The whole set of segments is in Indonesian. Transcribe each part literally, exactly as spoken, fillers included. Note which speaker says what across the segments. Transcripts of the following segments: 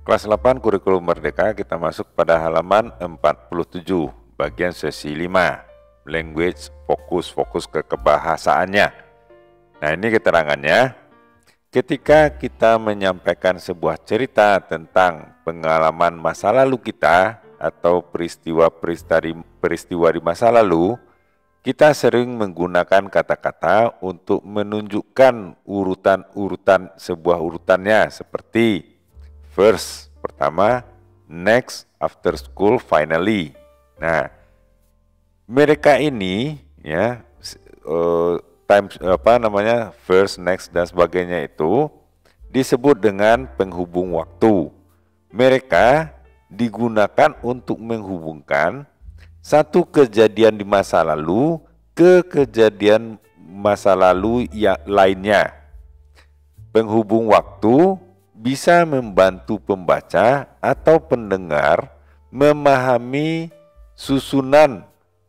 Speaker 1: Kelas delapan Kurikulum Merdeka, kita masuk pada halaman empat puluh tujuh, bagian sesi lima, language fokus, fokus ke kebahasaannya. Nah, ini keterangannya. Ketika kita menyampaikan sebuah cerita tentang pengalaman masa lalu kita atau peristiwa-peristiwa di masa lalu, kita sering menggunakan kata-kata untuk menunjukkan urutan-urutan sebuah urutannya, seperti first, pertama, next, after school, finally. Nah, mereka ini ya uh, time apa namanya first, next dan sebagainya itu disebut dengan penghubung waktu. Mereka digunakan untuk menghubungkan satu kejadian di masa lalu ke kejadian masa lalu yang lainnya. Penghubung waktu bisa membantu pembaca atau pendengar memahami susunan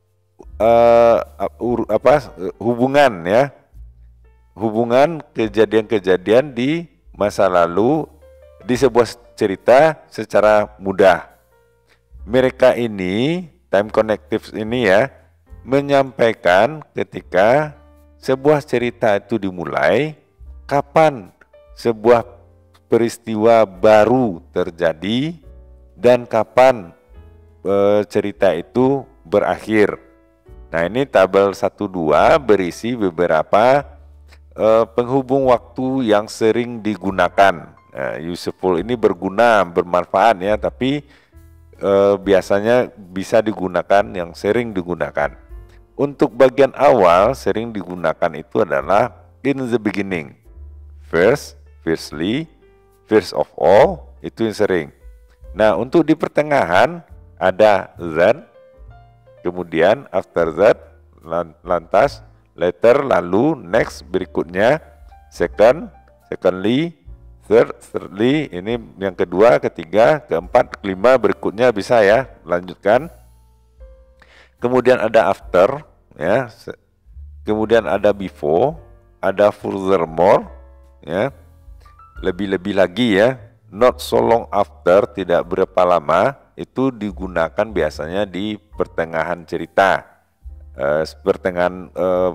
Speaker 1: uh, uh, apa hubungan ya hubungan kejadian-kejadian di masa lalu di sebuah cerita secara mudah. Mereka ini time connective ini ya menyampaikan ketika sebuah cerita itu dimulai, kapan sebuah peristiwa baru terjadi, dan kapan e, cerita itu berakhir. Nah, ini tabel satu dua berisi beberapa e, penghubung waktu yang sering digunakan. Nah, useful ini berguna, bermanfaat ya, tapi e, biasanya bisa digunakan yang sering digunakan. Untuk bagian awal sering digunakan itu adalah in the beginning, first, firstly, first of all, itu yang sering. Nah, untuk di pertengahan ada then, kemudian after that, lantas, later, lalu, next, berikutnya, second, secondly, third, thirdly, ini yang kedua, ketiga, keempat, kelima, berikutnya bisa ya, lanjutkan. Kemudian ada after, ya, kemudian ada before, ada furthermore, ya. Lebih-lebih lagi ya, not so long after, tidak berapa lama, itu digunakan biasanya di pertengahan cerita, uh, pertengahan uh,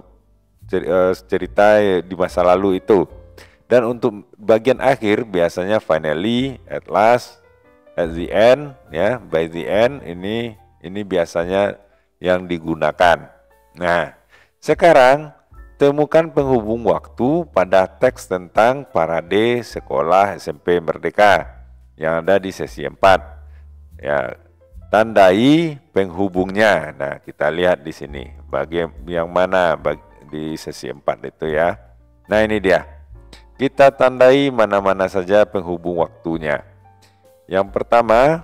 Speaker 1: cerita di masa lalu itu. Dan untuk bagian akhir biasanya finally, at last, at the end, ya, by the end, ini ini biasanya yang digunakan. Nah, sekarang temukan penghubung waktu pada teks tentang parade sekolah S M P Merdeka yang ada di sesi empat. Ya, tandai penghubungnya. Nah, kita lihat di sini bagian yang mana bagi, di sesi empat itu ya. Nah, ini dia. Kita tandai mana-mana saja penghubung waktunya. Yang pertama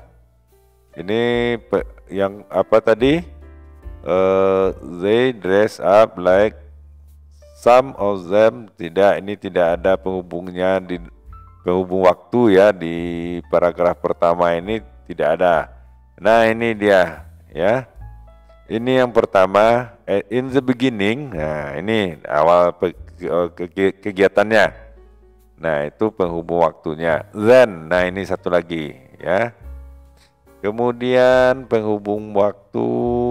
Speaker 1: ini yang apa tadi? Uh, they dress up like some of them. Tidak, ini tidak ada penghubungnya di penghubung waktu ya, di paragraf pertama ini tidak ada. Nah, ini dia ya. Ini yang pertama, in the beginning. Nah, ini awal kegiatannya. Nah, itu penghubung waktunya. Then, nah ini satu lagi ya. Kemudian penghubung waktu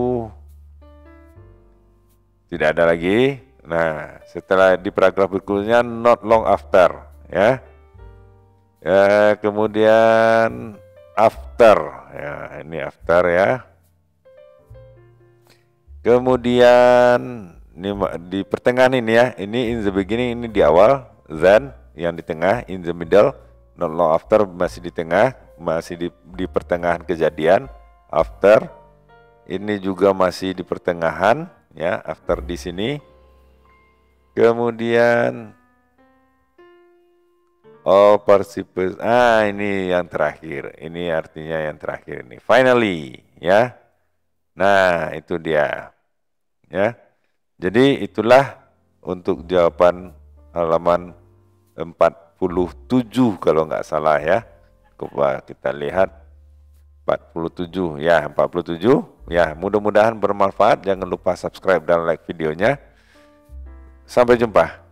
Speaker 1: tidak ada lagi. Nah, setelah di paragraf berikutnya not long after ya. Ya, kemudian after ya, ini after ya. Kemudian ini di pertengahan ini ya, ini in the beginning, ini di awal, then yang di tengah, in the middle, not long after masih di tengah, masih di, di pertengahan kejadian, after ini juga masih di pertengahan ya, after di sini. Kemudian all participants, ah ini yang terakhir, ini artinya yang terakhir ini, finally ya. Nah, itu dia ya. Jadi itulah untuk jawaban halaman empat puluh tujuh kalau nggak salah ya. Coba kita lihat empat puluh tujuh ya, empat puluh tujuh ya. Mudah-mudahan bermanfaat. Jangan lupa subscribe dan like videonya. Sampai jumpa.